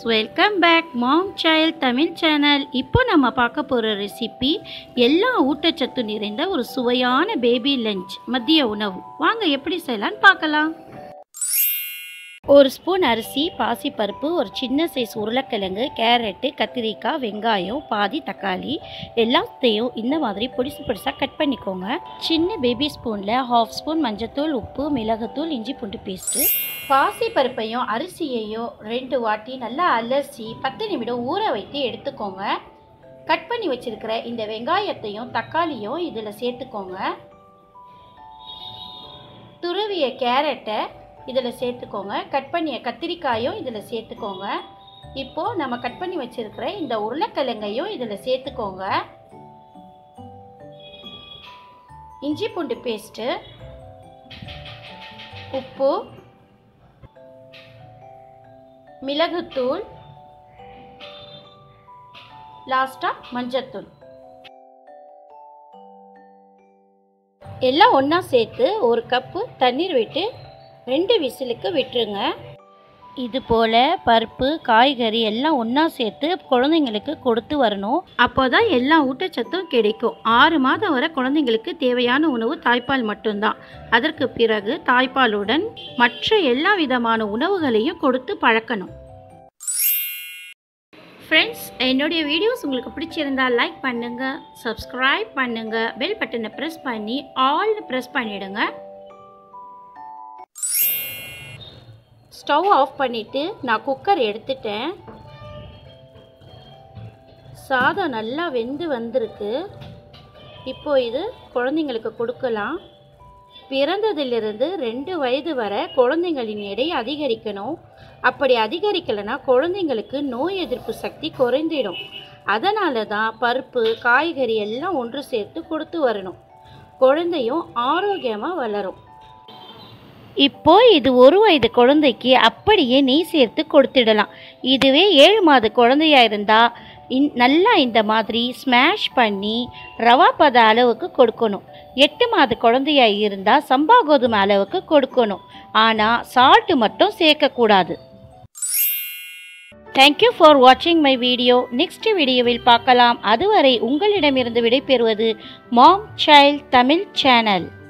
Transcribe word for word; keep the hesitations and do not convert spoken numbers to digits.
Welcome back mom child Tamil channel. இப்போ நம்ம பார்க்க போகிற ரெசிபி எல்லா ஊட்டச்சத்து நிறைந்த ஒரு சுவையான பேபி லஞ்ச் மதிய உணவு. வாங்க எப்படி செய்யலான்னு பார்க்கலாம். ஒரு ஸ்பூன் அரிசி, பாசிப்பருப்பு, ஒரு சின்ன சைஸ் உருளைக்கிழங்கு, கேரட்டு, கத்திரிக்காய், வெங்காயம், பாதி தக்காளி எல்லாத்தையும் இந்த மாதிரி பொடிசு பொடிசாக கட் பண்ணிக்கோங்க. சின்ன பேபி ஸ்பூனில் ஹாஃப் ஸ்பூன் மஞ்சத்தூள், உப்பு, மிளகுத்தூள், இஞ்சி பூண்டு பேஸ்ட்டு. பாசி பருப்பையும் அரிசியையும் ரெண்டு வாட்டி நல்லா அலசி பத்து நிமிடம் ஊற வைத்து எடுத்துக்கோங்க. கட் பண்ணி வச்சிருக்கிற இந்த வெங்காயத்தையும் தக்காளியும் இதில் சேர்த்துக்கோங்க. துருவிய கேரட்டை இதில் சேர்த்துக்கோங்க. கட் பண்ணிய கத்திரிக்காயும் இதில் சேர்த்துக்கோங்க. இப்போது நம்ம கட் பண்ணி வச்சிருக்கிற இந்த உருளைக்கிழங்கையும் இதில் சேர்த்துக்கோங்க. இஞ்சி பூண்டு பேஸ்ட்டு, உப்பு, மிளகுத்தூள், லாஸ்ட்டாக மஞ்சத்தூள் எல்லாம் ஒன்றா சேர்த்து ஒரு கப்பு தண்ணீர் விட்டு ரெண்டு விசிலுக்கு விட்டுருங்க. இது போல் பருப்பு, காய்கறி எல்லாம் ஒன்றா சேர்த்து குழந்தைங்களுக்கு கொடுத்து வரணும். அப்போ தான் எல்லா ஊட்டச்சத்தும் கிடைக்கும். ஆறு மாதம் வரை குழந்தைங்களுக்கு தேவையான உணவு தாய்ப்பால் மட்டும்தான். அதற்கு பிறகு தாய்ப்பாலுடன் மற்ற எல்லா விதமான உணவுகளையும் கொடுத்து பழக்கணும். ஃப்ரெண்ட்ஸ், என்னுடைய வீடியோஸ் உங்களுக்கு பிடிச்சிருந்தால் லைக் பண்ணுங்கள், சப்ஸ்கிரைப் பண்ணுங்கள், பெல் பட்டனை ப்ரெஸ் பண்ணி ஆல் ப்ரெஸ் பண்ணிவிடுங்க. ஸ்டவ் ஆஃப் பண்ணிவிட்டு நான் குக்கர் எடுத்துட்டேன். சாதம் நல்லா வெந்து வந்திருக்கு. இப்போ இது குழந்தைங்களுக்கு கொடுக்கலாம். பிறந்ததிலிருந்து ரெண்டு வயது வரை குழந்தைங்களின் எடை அதிகரிக்கணும். அப்படி அதிகரிக்கலைன்னா குழந்தைங்களுக்கு நோய் எதிர்ப்பு சக்தி குறைந்திடும். அதனால தான் பருப்பு, காய்கறி எல்லாம் ஒன்று சேர்த்து கொடுத்து வரணும். குழந்தையும் ஆரோக்கியமாக வளரும். இப்போ இது ஒரு வயது குழந்தைக்கு அப்படியே நெய் சேர்த்து கொடுத்துடலாம். இதுவே ஏழு மாத குழந்தையா இருந்தால் இன் நல்லா இந்த மாதிரி ஸ்மாஷ் பண்ணி ரவா பத அளவுக்கு கொடுக்கணும். எட்டு மாத குழந்தையா இருந்தால் சம்பா கோதுமை அளவுக்கு கொடுக்கணும். ஆனால் சால்ட்டு மட்டும் சேர்க்கக்கூடாது. தேங்க்யூ ஃபார் வாட்சிங் மை வீடியோ. நெக்ஸ்ட் வீடியோவில் பார்க்கலாம். அதுவரை உங்களிடமிருந்து விடைபெறுவது மாம் சைல்ட் தமிழ் சேனல்.